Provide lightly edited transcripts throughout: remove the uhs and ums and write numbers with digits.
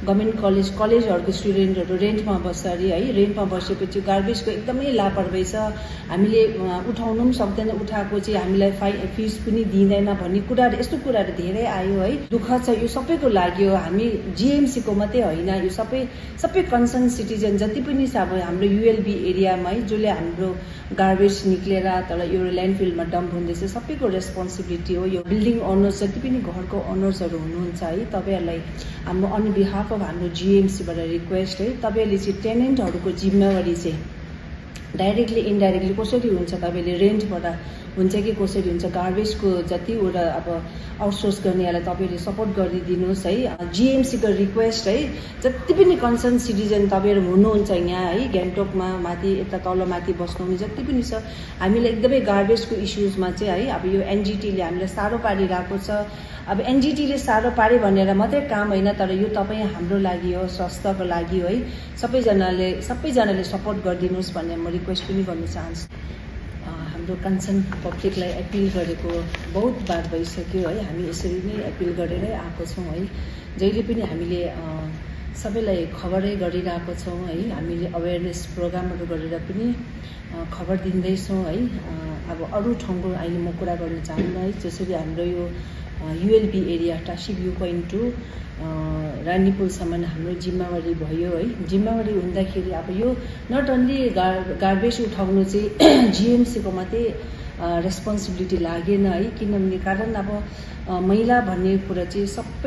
Government कलेजहरुको स्टुडेन्टहरु रेन्टमा बस्छ अरे है। रेन्टमा बसेपछि गार्बेजको एकदमै लापरवाही छ। हामीले उठाउनु पनि सक्दैन, उठाएको चाहिँ हामीलाई फिस पनि दिँदैन भन्ने कुराहरु, यस्तो कुराहरु धेरै आयो है। दुःख छ, यो सबैको लागि हो। हामी जीएमसी को मात्रै होइन, यो सबै कन्सर्न सिटिजन जति पनि छ अब हाम्रो यूएलबी एरियामा है, जसले हाम्रो गार्बेज निक्लेर तर यो ल्यान्डफिलमा डम्प हुँदैछ, सबैको रेस्पोन्सिबिलिटी हो। यो बिल्डिङ ओनर्स जति पनि घरको ओनर्सहरु हुनुहुन्छ है, तपाईहरुलाई हाम्रो अन बिहाफ अफ हाम्रो जीएमसी बाट रिक्वेस्ट है, तपाईहरुले चाहिँ टेनेन्टहरुको जिम्मेवारी चाहिँ डाइरेक्टली इन्डाइरेक्टली कसरी हुन्छ, तपाईले रेन्टबाट हुन्छ कि कसरी हुन्छ, गार्बेजको जतिवटा अब आउटसोर्स गर्नेहरूलाई तपाईले सपोर्ट गरिदिनुहोस् है। जीएमसी को रिक्वेस्ट है, जति पनि कन्सर्न सिटिजन तपाईहरु हुनुहुन्छ यहाँ है, ग्यान्टोकमा माथि यता तल माथि बस्नुहुने जति पनि छ, हामीलाई एकदमै गार्बेजको इस्युजमा चाहिँ है, अब यो एनजीटीले हामीलाई साह्रो पारिरहेको छ। अब एनजीटीले साह्रो पारे भनेर मात्रै काम होइन, तर यो तपाईँ हाम्रो लागि हो, स्वास्थ्यको लागि हो है। सबैजनाले सपोर्ट गरिदिनुहोस् भन्ने म रिक्वेस्ट पनि गर्न चाहन्छु। हाम्रो कन्सर्न पब्लिकलाई एपिल गरेको बहुत बार भइसक्यो है, हामी यसरी नै एपिल गरेरै आएको छौँ है। जहिले पनि हामीले सबैलाई खबरै गरिरहेको छौँ है, हामीले अवेरनेस प्रोग्रामहरू गरेर पनि खबर दिँदैछौँ है। अब अरू ठाउँको अहिले म कुरा गर्न चाहन्न है, जसरी हाम्रो यो ULB area Tashi view point to रानीपुलसम्म हाम्रो जिम्मेवारी भयो है। जिम्मेवारी हुँदाखेरि अब यो नट ओन्ली गार्बेज उठाउनु चाहिँ जीएमसी को मात्रै रेस्पोन्सिबिलिटी लागेन है, किनभने कारण अब महिला भन्ने कुरा चाहिँ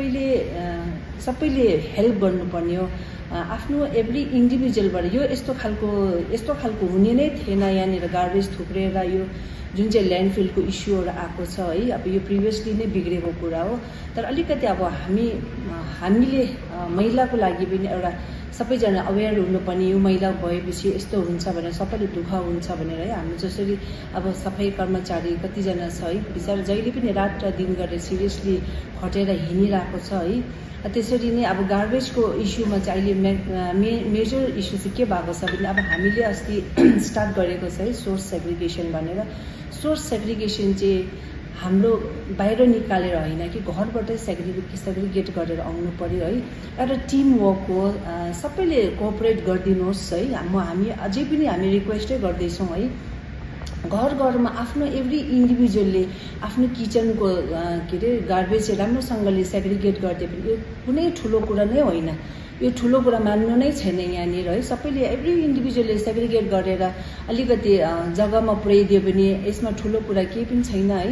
सबैले हेल्प गर्नुपर्ने हो। आफ्नो एभ्री इन्डिभिजुअलबाट यो यस्तो खालको हुने नै थिएन। यहाँनिर गार्बेज थुप्रेर यो जुन चाहिँ ल्यान्डफिलको इस्युहरू आएको छ है, अब यो प्रिभियसली नै बिग्रेको कुरा हो। तर अलिकति अब हामीले महिलाको लागि पनि एउटा सबैजना अवेर हुनुपर्ने, यो महिला भएपछि यस्तो हुन्छ भनेर सबैले दुःख हुन्छ भनेर है। हाम्रो जसरी अब सफाई कर्मचारी कतिजना छ है, बिचारा जहिले पनि रात र दिन गरेर सिरियसली खटेर हिँडिरहेको छ है। त्यसरी नै अब गार्बेजको इस्युमा चाहिँ अहिले मेजर इस्यु चाहिँ के भएको छ भने अब हामीले अस्ति स्टार्ट गरेको छ है सोर्स सेग्रिगेसन भनेर। सोर्स सेग्रिगेसन चाहिँ हाम्रो बाहिर निकालेर होइन कि घरबाटै सेग्रिगेट गरेर आउनु पर्यो है। एउटा टिम वर्क हो, सबैले कोअपरेट गरिदिनुहोस् है। हामी अझै पनि हामी रिक्वेस्टै गर्दैछौँ है, घरमा आफ्नो एभ्री इन्डिभिजुअलले आफ्नो किचनको के अरे गार्बेज राम्रोसँगले सेग्रिगेट गरिदिए पनि यो कुनै ठुलो कुरा नै होइन, यो ठुलो कुरा मान्नु नै छैन यहाँनिर है। सबैले एभ्री इन्डिभिजुअलले सेग्रिगेट गरेर अलिकति जग्गामा पुर्याइदियो भने यसमा ठुलो कुरा केही पनि छैन है।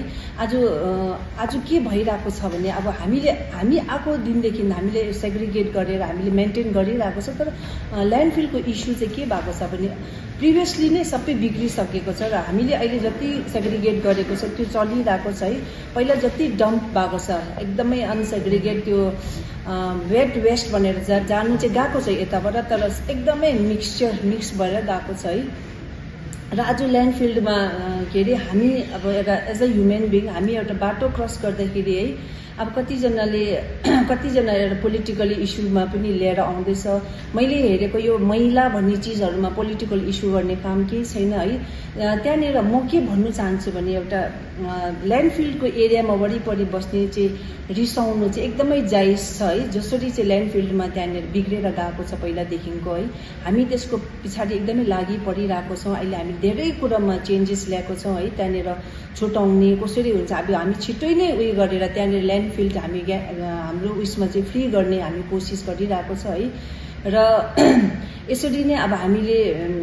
आज के भइरहेको छ भने अब हामी आएको दिनदेखि हामीले सेग्रिगेट गरेर हामीले मेन्टेन गरिरहेको छ, तर ल्यान्डफिलको इस्यु चाहिँ के भएको छ भने प्रिभियसली नै सबै बिग्रिसकेको छ र हामीले अहिले जति सेग्रिगेट गरेको छ त्यो चलिरहेको छ है। पहिला जति डम्प भएको छ एकदमै अनसेग्रिगेट त्यो वेट वेस्ट भनेर जानु चाहिँ गएको छ यताबाट, तर एकदमै मिक्स भएर गएको छ है। र आज ल्यान्डफिल्डमा के अरे हामी अब एउटा एज अ ह्युमन बिङ हामी एउटा बाटो क्रस गर्दाखेरि है, अब कतिजना एउटा पोलिटिकल इस्युमा पनि लिएर आउँदैछ। मैले हेरेको यो महिला भन्ने चिजहरूमा पोलिटिकल इस्यु गर्ने काम केही छैन है। त्यहाँनिर म के भन्नु चाहन्छु भने एउटा ल्यान्डफिल्डको एरियामा वरिपरि बस्ने चाहिँ रिसाउनु चाहिँ एकदमै जायज छ है। जसरी चाहिँ ल्यान्डफिल्डमा त्यहाँनिर बिग्रेर गएको छ पहिलादेखिको है, हामी त्यसको पछाडि एकदमै लागि परिरहेको छौँ। अहिले हामी धेरै कुरामा चेन्जेस ल्याएको छौँ है। त्यहाँनिर छुटाउने कसरी हुन्छ, अब हामी छिट्टै नै उयो गरेर त्यहाँनिर ल्यान्डफिल्ड हाम्रो उयसमा चाहिँ फ्री गर्ने हामी कोसिस गरिरहेको छ है। र यसरी नै अब हामीले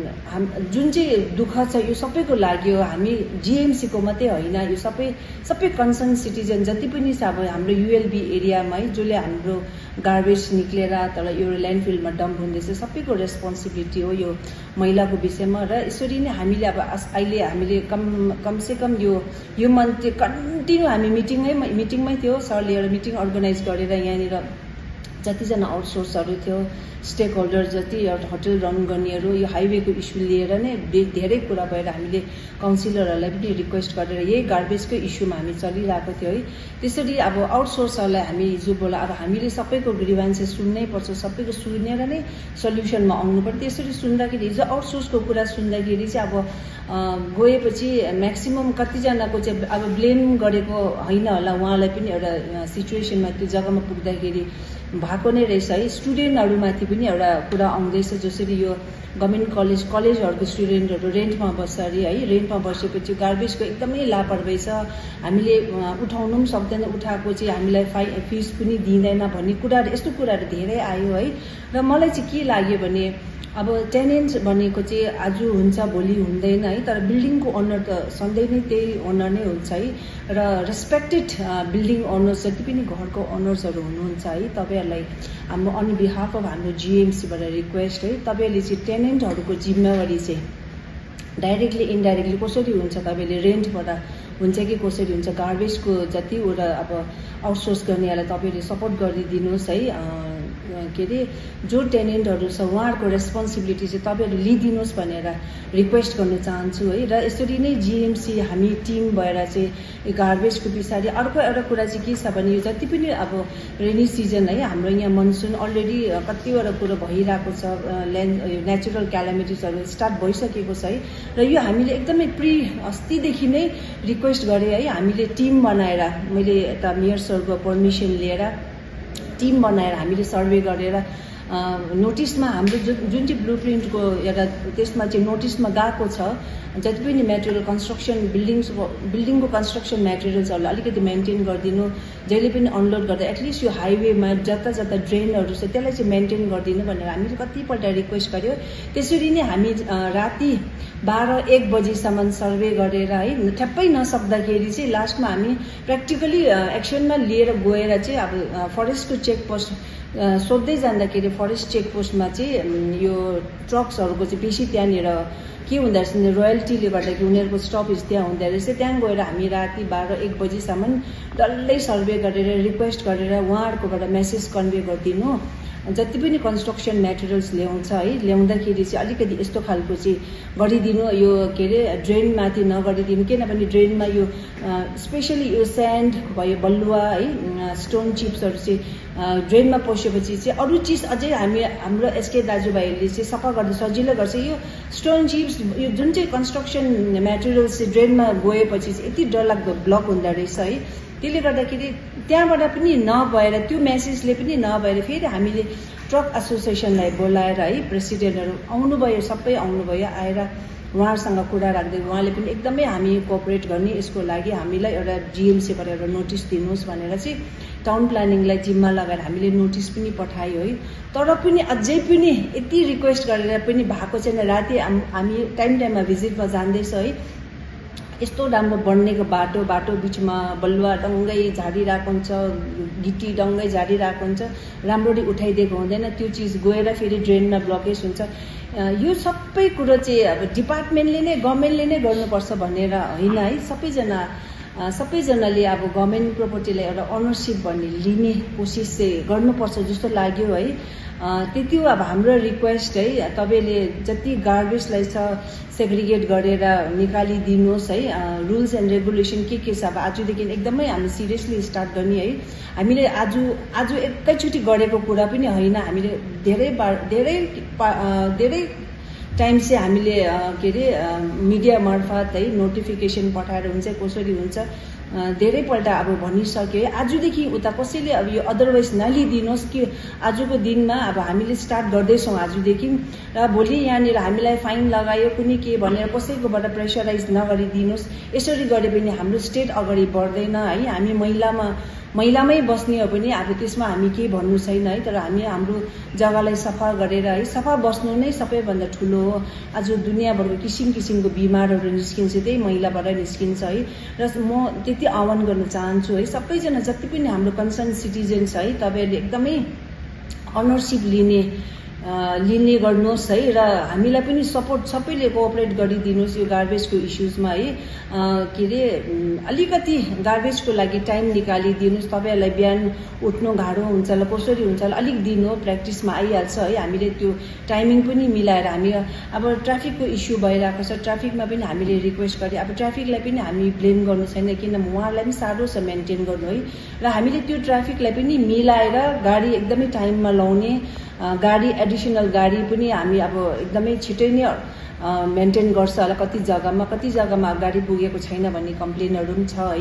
जुन चाहिँ दुःख छ यो सबैको लागि हो। हामी जीएमसी को मात्रै होइन, यो सबै कन्सर्न सिटिजन जति पनि छ अब हाम्रो यूएलबी एरियामा है, जसले हाम्रो गार्बेज निक्लेर तर यो ल्यान्डफिलमा डम्प हुँदैछ, सबैको रेस्पोन्सिबिलिटी हो यो महिलाको विषयमा। र यसरी नै हामीले अब अहिले हामीले कमसेकम यो मन्थ चाहिँ कन्टिन्यू हामी मिटिङमै थियो। सरले एउटा मिटिङ अर्गनाइज गरेर यहाँनिर जतिजना आउटसोर्सहरू थियो, स्टेक होल्डर जति होटल रन गर्नेहरू, यो हाइवेको इस्यु लिएर नै धेरै कुरा भएर हामीले काउन्सिलरहरूलाई पनि रिक्वेस्ट गरेर यही गार्बेजकै इस्युमा हामी चलिरहेको थियो है। त्यसरी अब आउटसोर्सहरूलाई हामी हिजो बोला अब हामीले सबैको ग्रिभेन्सेस सुन्नै पर्छ, सबैको सुनेर नै सल्युसनमा आउनु पर्यो। त्यसरी सुन्दाखेरि हिजो आउटसोर्सको कुरा सुन्दाखेरि चाहिँ अब गएपछि म्याक्सिमम कतिजनाको चाहिँ अब ब्लेम गरेको होइन होला, उहाँलाई पनि एउटा सिचुएसनमा त्यो जग्गामा पुग्दाखेरि भएको नै रहेछ है। स्टुडेन्टहरूमाथि पनि एउटा कुरा आउँदैछ, जसरी यो गभर्मेन्ट कलेजहरूको स्टुडेन्टहरू रेन्टमा बस्छ अरे है। रेन्टमा बसेपछि गार्बेजको एकदमै लापरवाही छ, हामीले उठाउनु पनि सक्दैन, उठाएको चाहिँ हामीलाई फिस पनि दिँदैन भन्ने कुराहरू, यस्तो कुराहरू धेरै आयो है। र मलाई चाहिँ के लाग्यो भने अब टेनेन्ट भनेको चाहिँ आज हुन्छ भोलि हुँदैन है, तर बिल्डिङको ओनर त सधैँ नै त्यही ओनर नै हुन्छ है। र रेस्पेक्टेड बिल्डिङ ओनर्स जति पनि घरको ओनर्सहरू हुनुहुन्छ है, तपाईँहरूलाई हाम्रो अन बिहाफ अफ हाम्रो जिएमसीबाट रिक्वेस्ट है, तपाईँहरूले चाहिँ टेनेन्टहरूको जिम्मेवारी चाहिँ डाइरेक्टली इन्डाइरेक्टली कसरी हुन्छ, तपाईँले रेन्टबाट हुन्छ कि कसरी हुन्छ, गार्बेजको जतिवटा अब आउटसोर्स गर्नेहरूलाई तपाईँले सपोर्ट गरिदिनुहोस् है। के अरे जो टेनेन्टहरू छ उहाँहरूको रेस्पोन्सिबिलिटी चाहिँ तपाईँहरूले लिइदिनुहोस् भनेर रिक्वेस्ट गर्न चाहन्छु है। र यसरी नै जिएमसी हामी टिम भएर चाहिँ गार्बेजको पछाडि अर्को एउटा कुरा चाहिँ के छ भने, यो जति पनि अब रेनी सिजन है, हाम्रो यहाँ मनसुन अलरेडी कतिवटा कुरो भइरहेको छ, नेचुरल क्यालामिटिजहरू स्टार्ट भइसकेको छ है। र यो हामीले एकदमै अस्तिदेखि नै रिक्वेस्ट गरेँ है, हामीले टिम बनाएर, मैले यता मेयर सरको पर्मिसन लिएर टिम बनाएर हामीले सर्वे गरेर नोटिसमा हाम्रो जुन चाहिँ ब्लुप्रिन्टको एउटा त्यसमा चाहिँ नोटिसमा गएको छ, जति पनि मेटेरियल कन्स्ट्रक्सन बिल्डिङको कन्स्ट्रक्सन मेटेरियल्सहरूलाई अलिकति मेन्टेन गरिदिनु, जहिले पनि अनलोड गर्दा एटलिस्ट यो हाइवेमा जता जता ड्रेनहरू छ त्यसलाई चाहिँ मेन्टेन गरिदिनु भनेर हामीले कतिपल्ट रिक्वेस्ट गर्यो। त्यसरी नै हामी राति 12-1 बजीसम्म सर्वे गरेर है, ठ्याप्पै नसक्दाखेरि चाहिँ लास्टमा हामी प्र्याक्टिकली एक्सनमा लिएर गएर चाहिँ अब फरेस्टको चेकपोस्ट सोध्दै जाँदाखेरि फरेस्ट चेकपोस्टमा चाहिँ यो ट्रक्सहरूको चाहिँ बेसी त्यहाँनिर के हुँदो रहेछ, रोयल्टीले गर्दाखेरि उनीहरूको स्टपेज त्यहाँ हुँदो रहेछ। त्यहाँ गएर हामी राति 12-1 बजीसम्म डल्लै सर्वे गरेर रिक्वेस्ट गरेर उहाँहरूकोबाट मेसेज कन्भे गरिदिनु, जति पनि कन्स्ट्रक्सन मेटेरियल्स ल्याउँछ है, ल्याउँदाखेरि चाहिँ अलिकति यस्तो खालको चाहिँ गरिदिनु, यो के अरे ड्रेनमाथि नगरिदिनु, किनभने ड्रेनमा यो स्पेसली यो स्यान्ड भयो, बलुवा है, स्टोन चिप्सहरू चाहिँ ड्रेनमा पसेपछि चाहिँ अरू चिज अझै हाम्रो एसके दाजुभाइहरूले चाहिँ सफा गर्दा सजिलो गर्छ। यो स्टोन चिप्स यो जुन चाहिँ कन्स्ट्रक्सन मेटेरियल्स चाहिँ ड्रेनमा गएपछि चाहिँ यति डरलाग्दो ब्लक हुँदो रहेछ है। त्यसले गर्दाखेरि त्यहाँबाट पनि नभएर, त्यो मेसेजले पनि नभएर फेरि हामीले ट्रक एसोसिएसनलाई बोलाएर है, प्रेसिडेन्टहरू आउनुभयो, सबै आउनुभयो, आएर उहाँहरूसँग कुरा राख्दै उहाँले पनि एकदमै हामी कोअपरेट गर्ने, यसको लागि हामीलाई एउटा जिएमसीबाट एउटा नोटिस दिनुहोस् भनेर चाहिँ टाउन प्लानिङलाई जिम्मा लगाएर हामीले नोटिस पनि पठायो है। तर पनि अझै पनि यति रिक्वेस्ट गरेर पनि भएको छैन। राति हामी टाइममा भिजिटमा जाँदैछ है, यस्तो राम्रो बन्नेको बाटो बिचमा बलुवा डङ्गै झारिरहेको हुन्छ, गिटी डङ्गै झारिरहेको हुन्छ, राम्ररी उठाइदिएको हुँदैन, त्यो चिज गएर फेरि ड्रेनमा ब्लकेज हुन्छ। यो सबै कुरो चाहिँ अब डिपार्टमेन्टले नै गभर्मेन्टले नै गर्नुपर्छ भनेर होइन है, सबैजनाले अब गभर्मेन्ट प्रोपर्टीलाई एउटा ओनरसिप भन्ने लिने कोसिस चाहिँ गर्नुपर्छ जस्तो लाग्यो है। त्यति हो अब हाम्रो रिक्वेस्ट है, तपाईँले जति गार्बेजलाई छ सेग्रिगेट गरेर निकालिदिनुहोस् है। रुल्स एन्ड रेगुलेसन के छ अब आजदेखि एकदमै हामी सिरियसली स्टार्ट गर्ने है। हामीले आज एकैचोटि गरेको कुरा पनि होइन, हामीले धेरै टाइम चाहिँ हामीले के अरे मिडिया मार्फत है नोटिफिकेसन पठाएर हुन्छ कसरी हुन्छ धेरैपल्ट अब भनिसक्यो। आजदेखि उता कसैले अब यो अदरवाइज नलिदिनुहोस् कि आजको दिनमा अब हामीले स्टार्ट गर्दैछौँ आजदेखि, र भोलि यहाँनिर हामीलाई फाइन लगायो कुनै के भनेर कसैकोबाट प्रेसराइज नगरिदिनुहोस्। यसरी गरे पनि हाम्रो स्टेट अगाडि बढ्दैन है। हामी महिलामै बस्ने हो भने अब त्यसमा हामी केही भन्नु छैन है, तर हामी हाम्रो जग्गालाई सफा गरेर है, सफा बस्नु नै सबैभन्दा ठुलो हो। आज दुनियाँभरको किसिमको बिमारहरू निस्किन्छ त्यही महिलाबाट निस्किन्छ है। र म त्यति आह्वान गर्न चाहन्छु है, सबैजना जति पनि हाम्रो कन्सर्न सिटिजन्स है, तपाईँहरूले एकदमै अनरसिप लिने गर्नुहोस् है, र हामीलाई पनि सपोर्ट सबैले कोअपरेट गरिदिनुहोस् यो गार्बेजको इस्युजमा है। के अरे अलिकति गार्बेजको लागि टाइम निकालिदिनुहोस्। तपाईँहरूलाई बिहान उठ्नु गाह्रो हुन्छ होला, कसरी हुन्छ होला, अलिक दिन हो प्र्याक्टिसमा आइहाल्छ है। हामीले त्यो टाइमिङ पनि मिलाएर हामी अब ट्राफिकको इस्यु भइरहेको छ, ट्राफिकमा पनि हामीले रिक्वेस्ट गरेँ। अब ट्राफिकलाई पनि हामी ब्लेम गर्नु छैन, किन उहाँहरूलाई पनि साह्रो छ मेन्टेन गर्नु है। र हामीले त्यो ट्राफिकलाई पनि मिलाएर गाडी एकदमै टाइममा लाउने, गाडी एडिसनल गाडी पनि हामी अब एकदमै छिटै नै मेन्टेन गर्छ होला। कति जग्गामा गाडी पुगेको छैन भन्ने कम्प्लेनहरू पनि छ है।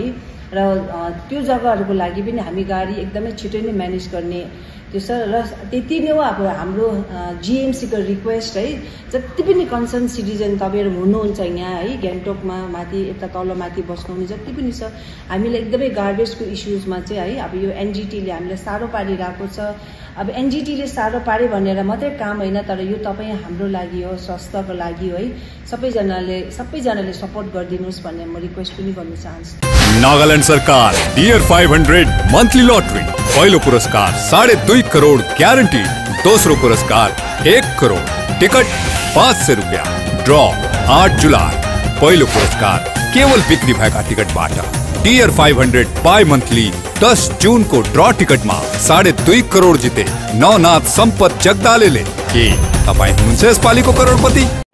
र त्यो जग्गाहरूको लागि पनि हामी गाडी एकदमै छिटै नै म्यानेज गर्ने त्यो छ। र त्यति नै हो अब हाम्रो GMCको रिक्वेस्ट है, जति पनि कन्सर्न सिटिजन तपाईँहरू हुनुहुन्छ यहाँ है गान्तोकमा माथि यता तल माथि बस्नुहुने जति पनि छ, हामीलाई एकदमै गार्बेजको इस्युजमा चाहिँ है अब यो NGTले हामीलाई साह्रो पारिरहेको छ। अब NGTले साह्रो पारे भनेर मात्रै काम होइन, तर यो तपाईँ हाम्रो लागि हो, स्वास्थ्यको लागि हो है, सबैजनाले सपोर्ट गरिदिनुहोस् भन्ने म रिक्वेस्ट पनि गर्न चाहन्छु। नागालैंड सरकार डियर 500 मंथली लॉटरी, पहिलो पुरस्कार 2.5 करोड़ ग्यारंटी, दोस्रो पुरस्कार 1 करोड़, टिकट 500 रुपया, ड्रॉ 8 जुलाई, पहिलो पुरस्कार केवल बिक्री भएका टिकटबाट। डियर 500 बाई मंथली 10 जून को ड्रॉ टिकट में 2.5 करोड़ जिते नवनाथ संपत जगदाले के तपाईं हुनुहुन्छ यसपालिको करोडपति।